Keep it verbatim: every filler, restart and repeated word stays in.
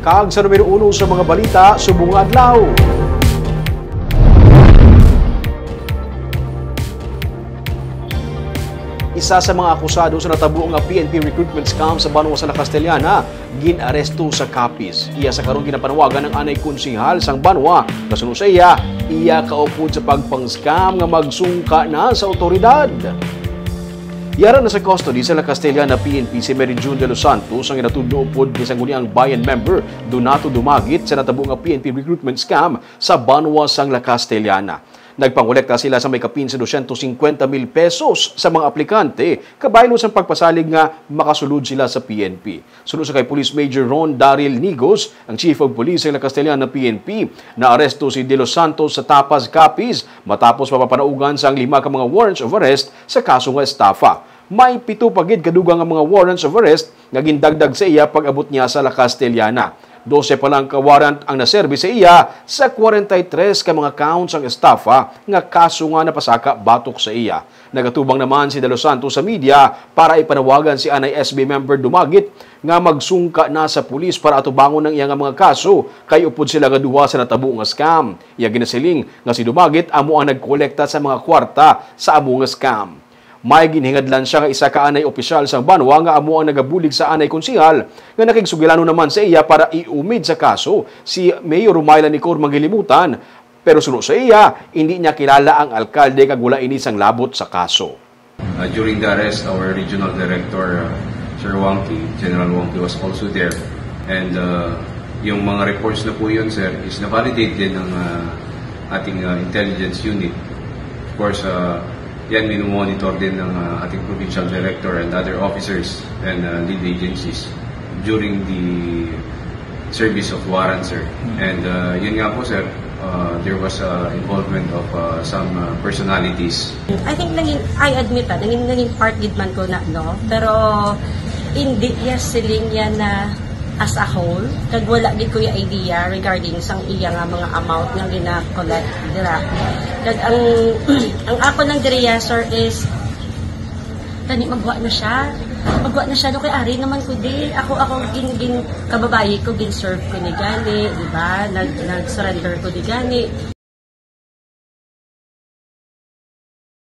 Kag sa numero uno sa mga balita, subong nga adlaw. Isa sa mga akusado sa natabo nga P N P recruitment scam sa Banwa sa La Castellana, ginaresto sa Capiz. Iya sa karong ginapanawagan ng anay konsihal sang Banwa. Kasunod sa iya, iya kaupod sa pagpang-scam nga magsungka na sa otoridad. Yara na sa custody sa La Castellana P N P si Mary June de los Santos ang inatudlo upod ni sangguniang bayan member Donato Dumagit sa natabo nga P N P recruitment scam sa Banwa sang La Castellana. Nagpangolekta sila sa may kapin sa doscientos cincuenta mil pesos sa mga aplikante kabaylo sa pagpasalig nga makasulod sila sa P N P. Sunod sa kay Police Major Ron Daryl Nigos, ang Chief of Police ng La Castellana P N P, na aresto si De Los Santos sa Tapas, Capiz matapos mapapanaugan sa ang lima ka mga warrants of arrest sa kaso nga estafa. May pito pagid kadugang ang mga warrants of arrest nga gindagdag sa iya pag-abot niya sa La Castellana. dose pa lang ka-warrant ang naserbi sa iya sa forty-three ka mga counts ang estafa nga kaso nga napasaka batok sa iya. Nagatubang naman si De Los Santos sa media para ipanawagan si Anay S B member Dumagit nga magsungka na sa pulis para atubangon ng iya nga mga kaso kay upod sila nga duwa sa natabo nga scam. Iya ginasiling nga si Dumagit amo ang nagkolekta sa mga kwarta sa amo nga scam. May ginhingadlan siya nga isa ka anay opisyal sa Banwa nga amo ang nagabulig sa anay konsihal nga nakigsugilano naman sa iya para iumid sa kaso si Mayor Rumayla Nicor Manggilimutan. Pero sunod sa iya, hindi niya kilala ang alkalde kag wala ini sang labot sa kaso. Uh, during the arrest, our regional director, uh, Sir Wangki, General Wangki was also there. And uh, yung mga reports na po yun, sir, is na-validate din ng uh, ating uh, intelligence unit. Of course, uh, yan minumonitor din ng uh, ating provincial director and other officers and uh, lead agencies during the service of warrant, sir. And uh, yun nga po, sir, uh, there was uh, involvement of uh, some uh, personalities. I think naging, I admit that, naging, naging part gid man ko na, no? Pero hindi yes siling yan na as a whole, kag wala gid ko yung idea regarding sang iya nga mga amount nga gina-collect dira. Kag ang ang ako ng diriya, sir, is tani magwa na siya. Magwa na siya no kay ari naman ko di. Ako ako gin, gin kababayi ko gin serve ko ni gani, di ba? Nag nag-surrender ko ni gani.